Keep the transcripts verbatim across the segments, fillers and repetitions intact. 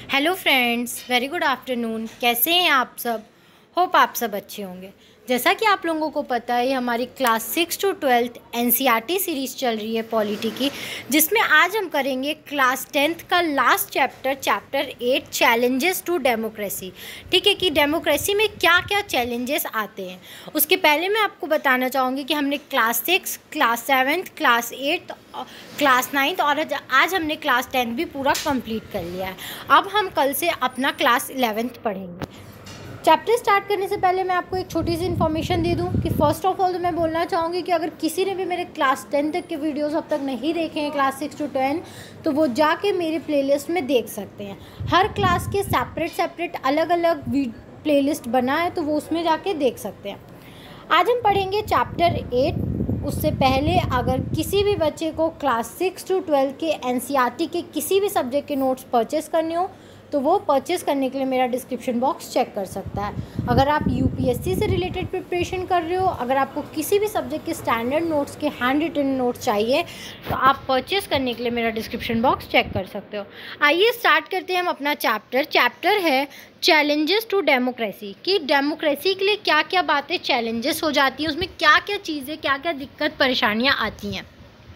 Hello friends, very good afternoon. कैसे हैं आप सब? होप आप सब अच्छे होंगे। जैसा कि आप लोगों को पता है, हमारी class six to twelfth NCERT series चल रही है पॉलिटी की, जिसमें आज हम करेंगे क्लास टेंथ का last chapter, chapter eight, challenges to democracy. ठीक है कि डेमोक्रेसी में क्या क्या चैलेंजेस आते हैं। उसके पहले मैं आपको बताना चाहूँगी कि हमने class six, class seventh, class eighth, class ninth और आज हमने क्लास टेंथ भी पूरा कंप्लीट कर लिया है। अब हम कल से अपना क्लास इलेवेंथ पढ़ेंगे। चैप्टर स्टार्ट करने से पहले मैं आपको एक छोटी सी इन्फॉर्मेशन दे दूं कि फ़र्स्ट ऑफ ऑल तो मैं बोलना चाहूँगी कि अगर किसी ने भी मेरे क्लास टेन तक के वीडियोस अब तक नहीं देखे हैं, क्लास सिक्स टू टेन, तो वो जाके मेरे प्लेलिस्ट में देख सकते हैं। हर क्लास के सेपरेट सेपरेट अलग अलग प्लेलिस्ट बना है, तो वो उसमें जाके देख सकते हैं। आज हम पढ़ेंगे चैप्टर एट। उससे पहले अगर किसी भी बच्चे को क्लास सिक्स टू ट्वेल्व के एनसीईआरटी के किसी भी सब्जेक्ट के नोट्स परचेस करने हो, तो वो परचेस करने के लिए मेरा डिस्क्रिप्शन बॉक्स चेक कर सकता है। अगर आप यूपीएससी से रिलेटेड प्रिपरेशन कर रहे हो, अगर आपको किसी भी सब्जेक्ट के स्टैंडर्ड नोट्स के हैंड रिटन नोट्स चाहिए, तो आप परचेस करने के लिए मेरा डिस्क्रिप्शन बॉक्स चेक कर सकते हो। आइए स्टार्ट करते हैं हम अपना चैप्टर। चैप्टर है चैलेंजेस टू डेमोक्रेसी, कि डेमोक्रेसी के लिए क्या क्या बातें चैलेंजेस हो जाती हैं, उसमें क्या क्या चीज़ें, क्या क्या दिक्कत परेशानियाँ आती हैं।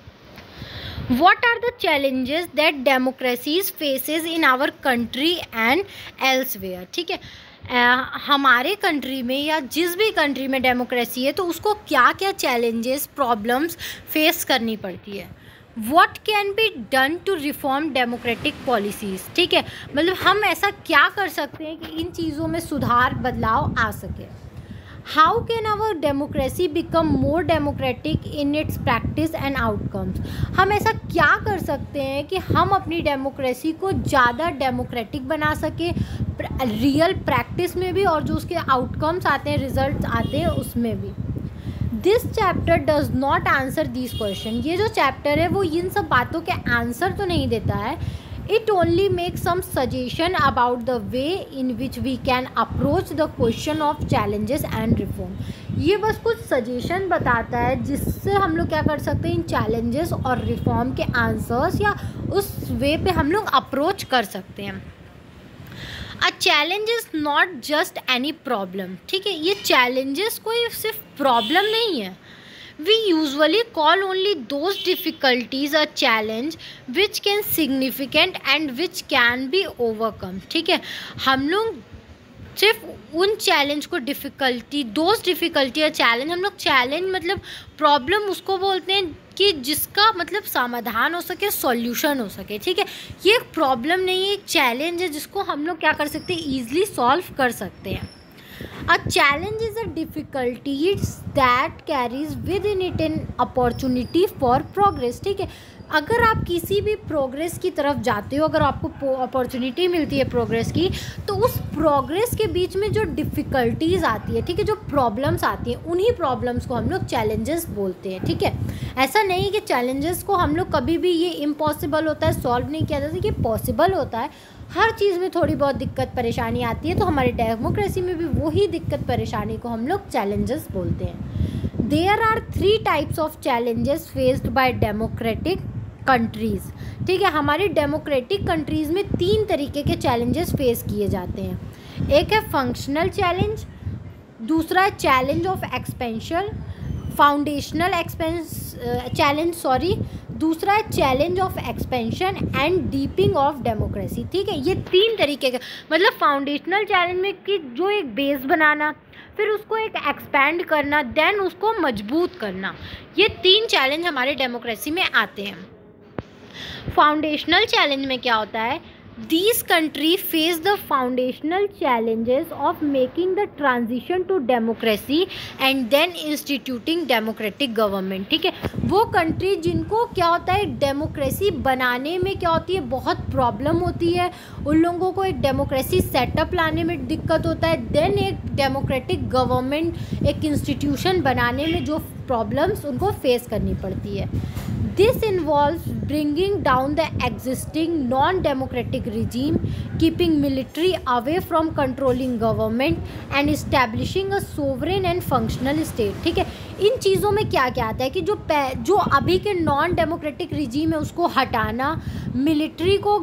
What are the challenges that democracies faces in our country and elsewhere? ठीक है, uh, हमारे कंट्री में या जिस भी कंट्री में डेमोक्रेसी है, तो उसको क्या क्या चैलेंजेस, प्रॉब्लम्स फेस करनी पड़ती है। What can be done to reform democratic policies? ठीक है, मतलब हम ऐसा क्या कर सकते हैं कि इन चीज़ों में सुधार, बदलाव आ सके। How can our democracy become more democratic in its practice and outcomes? हम ऐसा क्या कर सकते हैं कि हम अपनी डेमोक्रेसी को ज़्यादा डेमोक्रेटिक बना सके, रियल प्रैक्टिस में भी, और जो उसके आउटकम्स आते हैं, रिजल्ट्स आते हैं, उसमें भी। This chapter does not answer this question. ये जो चैप्टर है वो इन सब बातों के आंसर तो नहीं देता है। It only makes some suggestion about the way in which we can approach the question of challenges and reform. ये बस कुछ सजेशन बताता है जिससे हम लोग क्या कर सकते हैं, इन चैलेंजेस और रिफॉर्म के आंसर्स या उस वे पे हम लोग अप्रोच कर सकते हैं। A challenge is not just any problem. ठीक है, ये चैलेंजेस कोई सिर्फ प्रॉब्लम नहीं है। We usually call only those difficulties a challenge which can significant and which can be overcome. ठीक है, हम लोग सिर्फ उन चैलेंज को डिफ़िकल्टी, दोज डिफ़िकल्टी या चैलेंज, हम लोग चैलेंज मतलब प्रॉब्लम उसको बोलते हैं कि जिसका मतलब समाधान हो सके, सॉल्यूशन हो सके। ठीक है, ये एक प्रॉब्लम नहीं है, एक चैलेंज है जिसको हम लोग क्या कर सकते हैं, ईजिली सॉल्व कर सकते हैं। A challenge is a difficulty that carries within it an opportunity for progress. ठीक है, अगर आप किसी भी प्रोग्रेस की तरफ जाते हो, अगर आपको अपॉर्चुनिटी मिलती है प्रोग्रेस की, तो उस प्रोग्रेस के बीच में जो डिफ़िकल्टीज़ आती है, ठीक है, जो प्रॉब्लम्स आती हैं, उन्हीं प्रॉब्लम्स को हम लोग चैलेंजेस बोलते हैं। ठीक है, ऐसा नहीं कि चैलेंजेस को हम लोग कभी भी ये इम्पॉसिबल होता है, सॉल्व नहीं किया जा सकता, ये पॉसिबल होता है। हर चीज़ में थोड़ी बहुत दिक्कत परेशानी आती है, तो हमारी डेमोक्रेसी में भी वही दिक्कत परेशानी को हम लोग चैलेंजेस बोलते हैं। There are three types of challenges faced by democratic countries. ठीक है, हमारी डेमोक्रेटिक कंट्रीज़ में तीन तरीके के चैलेंजेस फेस किए जाते हैं। एक है फंक्शनल चैलेंज, दूसरा है challenge of expansion, foundational expense challenge sorry दूसरा है challenge of expansion and deepening of democracy. ठीक है, ये तीन तरीके का, मतलब फाउंडेशनल चैलेंज में कि जो एक बेस बनाना, फिर उसको एक एक्सपैंड करना, देन उसको मजबूत करना, ये तीन चैलेंज हमारे डेमोक्रेसी में आते हैं। फाउंडेशनल चैलेंज में क्या होता है, These countries face the foundational challenges of making the transition to democracy and then instituting democratic government. ठीक है, वो कंट्री जिनको क्या होता है, डेमोक्रेसी बनाने में क्या होती है, बहुत प्रॉब्लम होती है, उन लोगों को एक डेमोक्रेसी सेटअप लाने में दिक्कत होता है, देन एक डेमोक्रेटिक गवर्नमेंट, एक इंस्टीट्यूशन बनाने में जो प्रॉब्लम्स उनको फेस करनी पड़ती है। This involves bringing down the existing non-democratic regime, keeping military away from controlling government and establishing a sovereign and functional state. ठीक है, इन चीज़ों में क्या क्या आता है कि जो जो अभी के नॉन डेमोक्रेटिक रिजीम है उसको हटाना, मिलिट्री को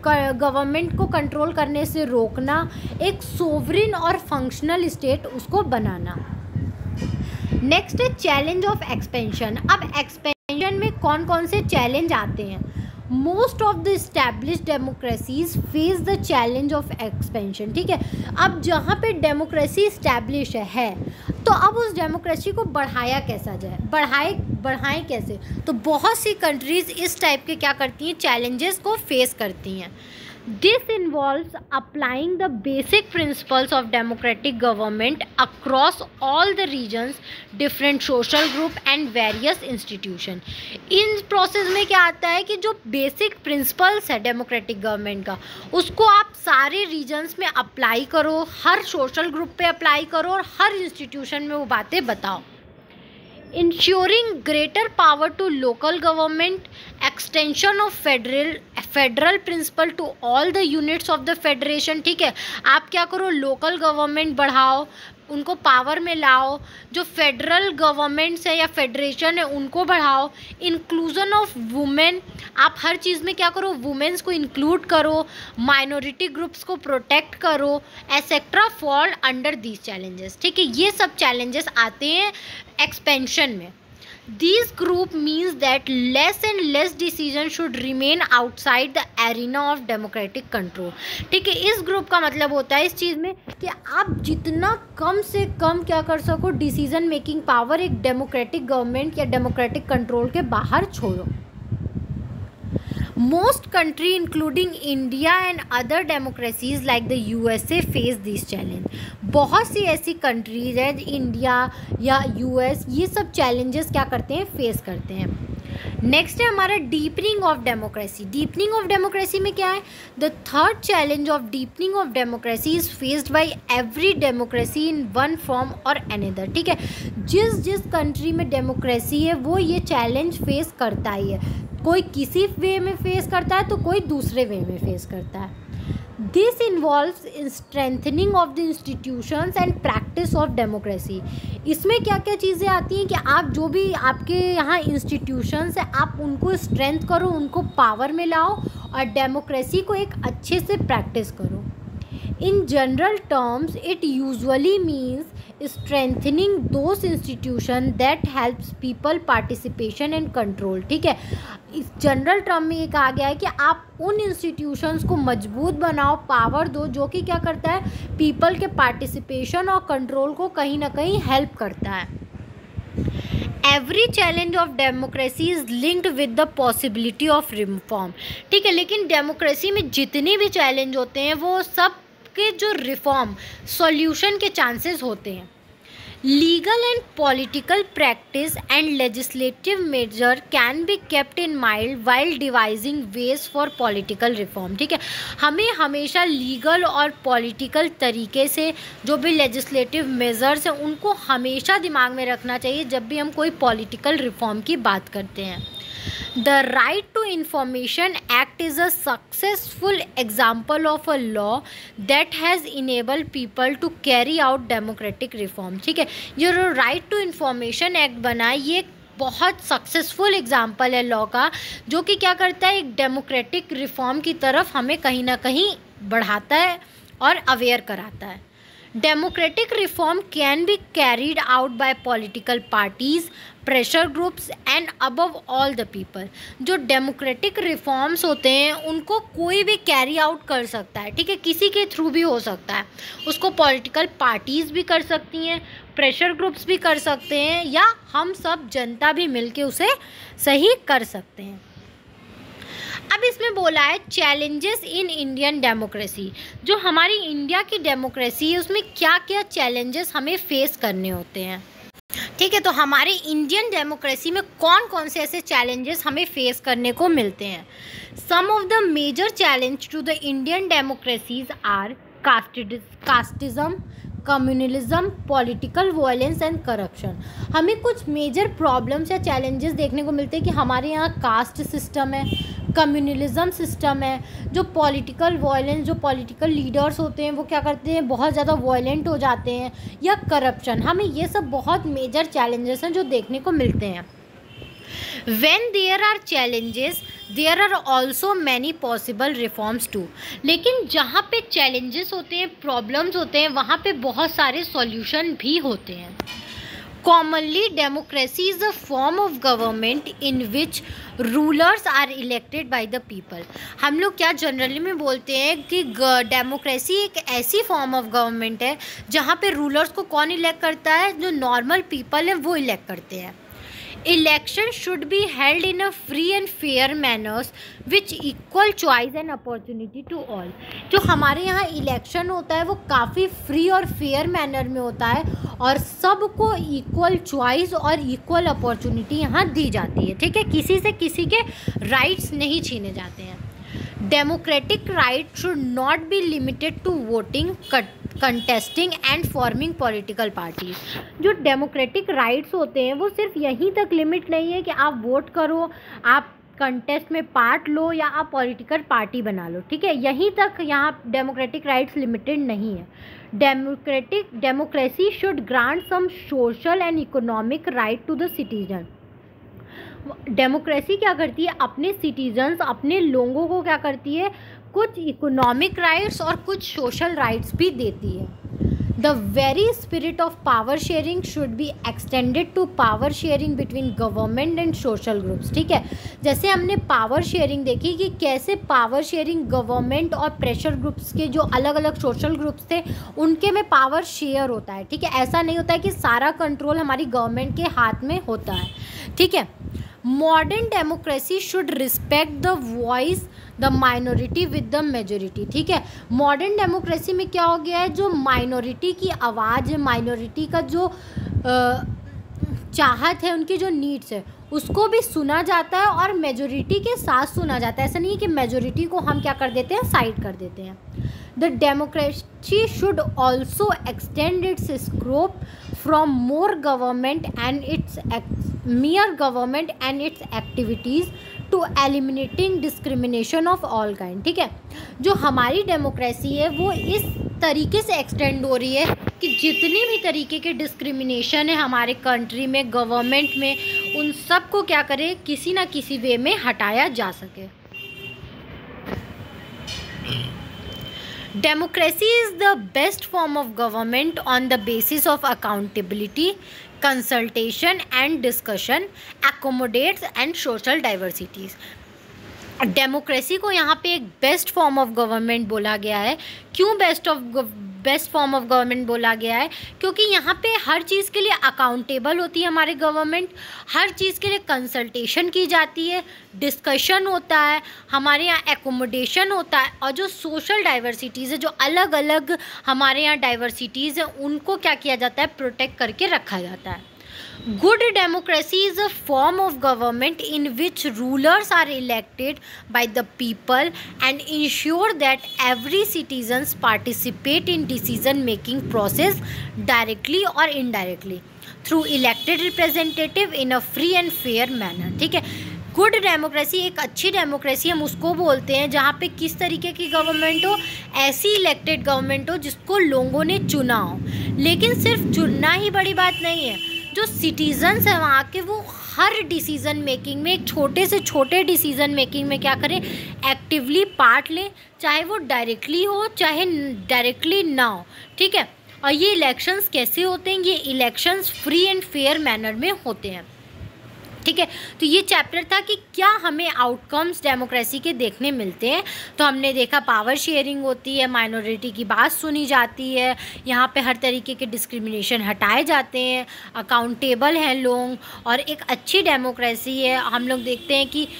गवर्नमेंट को कंट्रोल करने से रोकना, एक सोवरिन और फंक्शनल स्टेट उसको बनाना। नेक्स्ट है चैलेंज ऑफ एक्सपेंशन। अब एक्सपेंशन में कौन कौन से चैलेंज आते हैं? Most of the established democracies face the challenge of expansion. ठीक है, अब जहाँ पे डेमोक्रेसी इस्टेब्लिश है तो अब उस डेमोक्रेसी को बढ़ाया कैसा जाए, बढ़ाए बढ़ाएं कैसे? तो बहुत सी कंट्रीज़ इस टाइप के क्या करती हैं, चैलेंजेस को फेस करती हैं। This involves applying the basic principles of democratic government across all the regions, different social group and various institutions. In process में क्या आता है कि जो बेसिक प्रिंसिपल्स है डेमोक्रेटिक गवर्नमेंट का, उसको आप सारे रीजन्स में अप्लाई करो, हर सोशल ग्रुप पे अप्लाई करो और हर इंस्टीट्यूशन में वो बातें बताओ। Ensuring greater power to local government, extension of federal federal principle to all the units of the federation. ठीक है, आप क्या करो, लोकल गवर्नमेंट बढ़ाओ, उनको पावर में लाओ, जो फेडरल गवर्नमेंट्स है या फेडरेशन है उनको बढ़ाओ। इंक्लूजन ऑफ वुमेन, आप हर चीज़ में क्या करो, वुमेन्स को इंक्लूड करो, माइनॉरिटी ग्रुप्स को प्रोटेक्ट करो, etcetera fall under these challenges. ठीक है, ये सब चैलेंजेस आते हैं एक्सपेंशन में। These group means that less and less decisions should remain outside the arena of democratic control। ठीक है, इस ग्रुप का मतलब होता है इस चीज़ में कि आप जितना कम से कम क्या कर सको, डिसीजन मेकिंग पावर एक डेमोक्रेटिक गवर्नमेंट या डेमोक्रेटिक कंट्रोल के बाहर छोड़ो। Most country including India and other democracies like the U S A face this challenge। बहुत सी ऐसी कंट्रीज हैं, इंडिया या यूएस, ये सब चैलेंजेस क्या करते हैं, फेस करते हैं। नेक्स्ट है हमारा deepening of democracy. Deepening of democracy में क्या है, the third challenge of deepening of democracy is faced by every democracy in one form or another. ठीक है, जिस जिस कंट्री में डेमोक्रेसी है वो ये चैलेंज फेस करता ही है। कोई किसी वे में फेस करता है तो कोई दूसरे वे में फेस करता है। This involves strengthening of the institutions and practice of democracy. इसमें क्या क्या चीज़ें आती हैं कि आप जो भी आपके यहाँ इंस्टीट्यूशंस हैं आप उनको स्ट्रेंथ करो, उनको पावर में लाओ और डेमोक्रेसी को एक अच्छे से प्रैक्टिस करो। In general terms it usually means strengthening those institution that helps people participation and control। ठीक है, इस जनरल टर्म में ये कहा गया है कि आप उन इंस्टीट्यूशंस को मजबूत बनाओ, पावर दो, जो कि क्या करता है, पीपल के पार्टिसिपेशन और कंट्रोल को कहीं ना कहीं हेल्प करता है। Every challenge of democracy is linked with the possibility of reform. ठीक है, लेकिन डेमोक्रेसी में जितने भी चैलेंज होते हैं वो सब के जो रिफॉर्म सॉल्यूशन के चांसेस होते हैं। Legal and political practice and legislative major can be kept in mind while devising ways for political reform. ठीक है, हमें हमेशा लीगल और पॉलिटिकल तरीके से जो भी लेजिस्लेटिव मेजर्स हैं उनको हमेशा दिमाग में रखना चाहिए जब भी हम कोई पॉलिटिकल रिफॉर्म की बात करते हैं। The Right to Information Act is a successful example of a law that has enabled people to carry out democratic reform। ठीक है, ये जो राइट टू इंफॉर्मेशन एक्ट बना है ये बहुत सक्सेसफुल एग्जाम्पल है लॉ का, जो कि क्या करता है, एक डेमोक्रेटिक रिफॉर्म की तरफ हमें कहीं ना कहीं बढ़ाता है और अवेयर कराता है। Democratic reform can be carried out by political parties, pressure groups and above all the people। जो डेमोक्रेटिक रिफॉर्म्स होते हैं उनको कोई भी कैरी आउट कर सकता है। ठीक है, किसी के थ्रू भी हो सकता है, उसको पॉलिटिकल पार्टीज़ भी कर सकती हैं, प्रेशर ग्रुप्स भी कर सकते हैं, या हम सब जनता भी मिलके उसे सही कर सकते हैं। अब इसमें बोला है चैलेंजेस इन इंडियन डेमोक्रेसी। जो हमारी इंडिया की डेमोक्रेसी है उसमें क्या क्या चैलेंजेस हमें फेस करने होते हैं। ठीक है, तो हमारे इंडियन डेमोक्रेसी में कौन कौन से ऐसे चैलेंजेस हमें फेस करने को मिलते हैं। Some of the major challenge to the Indian democracies are casteism, communalism, political violence and corruption. हमें कुछ मेजर प्रॉब्लम्स या चैलेंजेस देखने को मिलते हैं कि हमारे यहाँ कास्ट सिस्टम है, कम्युनलिज्म सिस्टम है, जो पॉलिटिकल वायलेंस, जो पॉलिटिकल लीडर्स होते हैं वो क्या करते हैं, बहुत ज़्यादा वायलेंट हो जाते हैं, या करप्शन। हमें ये सब बहुत मेजर चैलेंजेस हैं जो देखने को मिलते हैं। When there are challenges, there are also many possible reforms too. लेकिन जहाँ पे चैलेंजेस होते हैं, प्रॉब्लम्स होते हैं, वहाँ पे बहुत सारे सॉल्यूशन भी होते हैं। Commonly, democracy is a form of government in which rulers are elected by the people. हम लोग क्या जनरली में बोलते हैं कि डेमोक्रेसी एक ऐसी फॉर्म ऑफ गवर्नमेंट है जहाँ पे रूलर्स को कौन इलेक्ट करता है, जो नॉर्मल पीपल हैं वो इलेक्ट करते हैं। Election should be held in a free and fair manners which equal choice and opportunity to all. जो हमारे यहाँ इलेक्शन होता है वो काफ़ी फ्री और फेयर मैनर में होता है और सबको इक्वल चॉइस और इक्वल अपॉर्चुनिटी यहाँ दी जाती है। ठीक है, किसी से किसी के राइट्स नहीं छीने जाते हैं। Democratic right should not be limited to voting, contesting and forming political parties. जो डेमोक्रेटिक राइट्स होते हैं वो सिर्फ यहीं तक लिमिट नहीं है कि आप वोट करो, आप कंटेस्ट में पार्ट लो या आप पॉलिटिकल पार्टी बना लो। ठीक है, यहीं तक यहाँ डेमोक्रेटिक राइट्स लिमिटेड नहीं है। Democratic democracy should grant some social and economic right to the citizen. Democracy क्या करती है, अपने सिटीजन्स, अपने लोगों को क्या करती है, कुछ इकोनॉमिक राइट्स और कुछ सोशल राइट्स भी देती है। The very spirit of power sharing should be extended to power sharing between government and social groups. ठीक है, जैसे हमने पावर शेयरिंग देखी कि कैसे पावर शेयरिंग गवर्नमेंट और प्रेशर ग्रुप्स के जो अलग अलग सोशल ग्रुप्स थे उनके में पावर शेयर होता है। ठीक है, ऐसा नहीं होता है कि सारा कंट्रोल हमारी गवर्नमेंट के हाथ में होता है। ठीक है, modern democracy should respect the voice the minority with the majority. ठीक है, मॉडर्न डेमोक्रेसी में क्या हो गया है, जो माइनॉरिटी की आवाज़ है, माइनॉरिटी का जो आ, चाहत है, उनकी जो नीड्स है उसको भी सुना जाता है और मेजोरिटी के साथ सुना जाता है। ऐसा नहीं है कि मेजोरिटी को हम क्या कर देते हैं, साइड कर देते हैं। The democracy should also extend its scope from more government and its mere government and its activities to eliminating discrimination of all kind। ठीक है, जो हमारी डेमोक्रेसी है वो इस तरीके से एक्सटेंड हो रही है कि जितनी भी तरीके के डिस्क्रिमिनेशन है हमारे कंट्री में, गवर्नमेंट में, उन सब को क्या करे, किसी ना किसी वे में हटाया जा सके। Democracy is the best form of government on the basis of accountability, consultation and discussion, accommodates and social diversities। Democracy को यहाँ पे एक बेस्ट फॉर्म ऑफ गवर्नमेंट बोला गया है। क्यों best of best form of government बोला गया है, क्योंकि यहाँ पे हर चीज़ के लिए अकाउंटेबल होती है हमारी गवर्नमेंट, हर चीज़ के लिए कंसल्टेशन की जाती है, डिस्कशन होता है, हमारे यहाँ एकोमोडेशन होता है, और जो सोशल डाइवर्सिटीज़ है, जो अलग अलग हमारे यहाँ डाइवर्सिटीज़ हैं, उनको क्या किया जाता है, प्रोटेक्ट करके रखा जाता है। Good democracy is a form of government in which rulers are elected by the people and ensure that every citizens participate in decision making process directly or indirectly through elected representative in a free and fair manner। ठीक है, good democracy, एक अच्छी democracy हम उसको बोलते हैं जहाँ पे किस तरीके की गवर्नमेंट हो, ऐसी इलेक्टेड गवर्नमेंट हो जिसको लोगों ने चुना हो। लेकिन सिर्फ चुनना ही बड़ी बात नहीं है, जो सिटीजन्स हैं वहाँ के वो हर डिसीज़न मेकिंग में, एक छोटे से छोटे डिसीज़न मेकिंग में क्या करें, एक्टिवली पार्ट लें, चाहे वो डायरेक्टली हो चाहे डायरेक्टली ना हो। ठीक है, और ये इलेक्शंस कैसे होते हैं, ये elections free and fair manner में होते हैं। ठीक है, तो ये चैप्टर था कि क्या हमें आउटकम्स डेमोक्रेसी के देखने मिलते हैं। तो हमने देखा पावर शेयरिंग होती है, माइनॉरिटी की बात सुनी जाती है, यहाँ पे हर तरीके के डिस्क्रिमिनेशन हटाए जाते हैं, अकाउंटेबल हैं लोग, और एक अच्छी डेमोक्रेसी है। हम लोग देखते हैं कि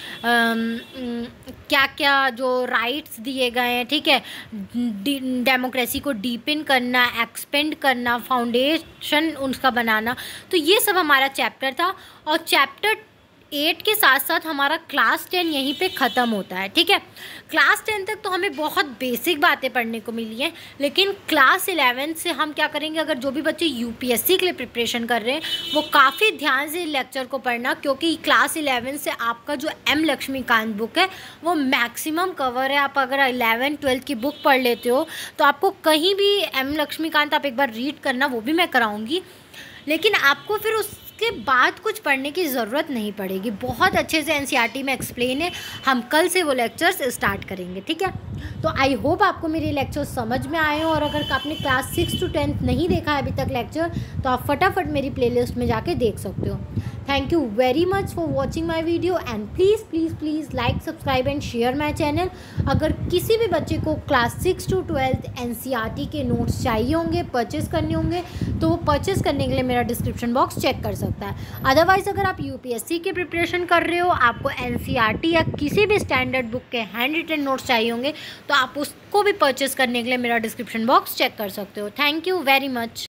क्या क्या जो राइट्स दिए गए हैं। ठीक है, डेमोक्रेसी को डीपन करना, एक्सपेंड करना, फाउंडेशन उसका बनाना, तो ये सब हमारा चैप्टर था। और चैप्टर एट के साथ साथ हमारा क्लास टेन यहीं पे ख़त्म होता है। ठीक है, क्लास टेन तक तो हमें बहुत बेसिक बातें पढ़ने को मिली हैं, लेकिन क्लास इलेवन से हम क्या करेंगे, अगर जो भी बच्चे यूपीएससी के लिए प्रिपरेशन कर रहे हैं वो काफ़ी ध्यान से लेक्चर को पढ़ना, क्योंकि क्लास इलेवन से आपका जो एम लक्ष्मीकांत बुक है वो मैक्सिमम कवर है। आप अगर इलेवन ट्वेल्थ की बुक पढ़ लेते हो तो आपको कहीं भी एम लक्ष्मीकांत आप एक बार रीड करना, वो भी मैं कराऊँगी, लेकिन आपको फिर उस उसके बाद कुछ पढ़ने की ज़रूरत नहीं पड़ेगी। बहुत अच्छे से एनसीईआरटी में एक्सप्लेन है, हम कल से वो लेक्चर्स स्टार्ट करेंगे, ठीक है। तो आई होप आपको मेरे लेक्चर्स समझ में आए हो, और अगर आपने क्लास सिक्स टू टेंथ नहीं देखा है अभी तक लेक्चर, तो आप फटाफट मेरी प्लेलिस्ट में जाके देख सकते हो। Thank you very much for watching my video, and please please please like, subscribe and share my channel. अगर किसी भी बच्चे को class six to twelfth NCERT के नोट्स चाहिए होंगे, परचेज़ करने होंगे, तो वो परचेज़ करने के लिए मेरा डिस्क्रिप्शन बॉक्स चेक कर सकता है। अदरवाइज़ अगर आप यूपीएससी की प्रिपरेशन कर रहे हो, आपको एनसीईआरटी या किसी भी स्टैंडर्ड बुक के हैंड रिटन नोट्स चाहिए होंगे, तो आप उसको भी परचेज़ करने के लिए मेरा डिस्क्रिप्शन बॉक्स चेक कर सकते हो। Thank you very much.